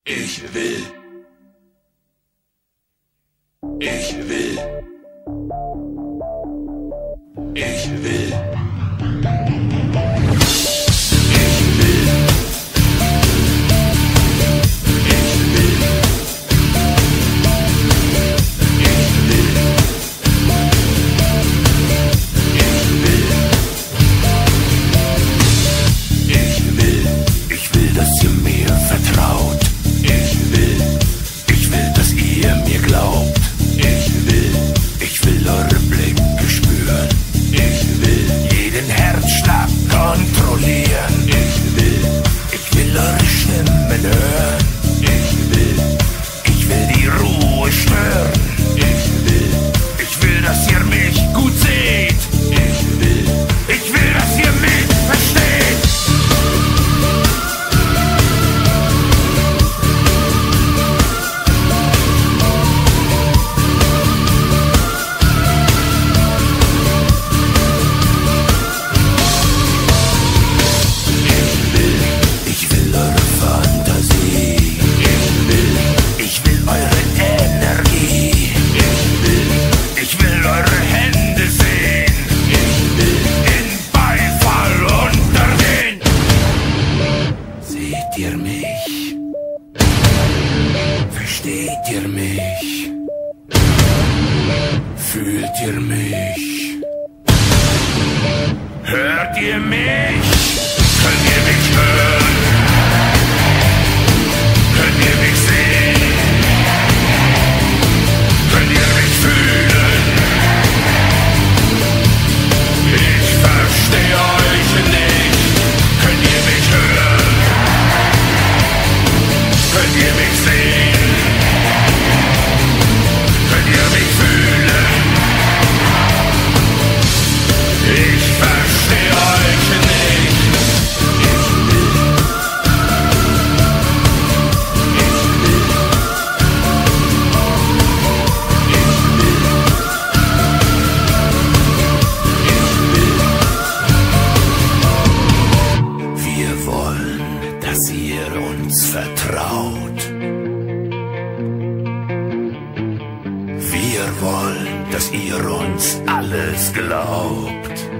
Ich will. Ich will. Ich will. Dass ihr mir vertraut. Ich will, dass ihr mir glaubt. Ich will eure Blicke spüren. Ich will jeden Herzschlag kontrollieren. Ich will eure Stimmen hören. Ich will die Ruhe stören. Ich will, dass ihr mich gut seht. Ich will, dass ihr mich versteht. Versteht ihr mich? Fühlt ihr mich? Hört ihr mich? Könnt ihr mich hören? Könnt ihr mich sehen? Könnt ihr mich fühlen? Ich verstehe euch nicht. Könnt ihr mich hören? Könnt ihr mich sehen? Könnt ihr mich fühlen? Ich verstehe euch nicht. Wir wollen, dass ihr uns vertraut. Wir wollen, dass ihr uns alles glaubt.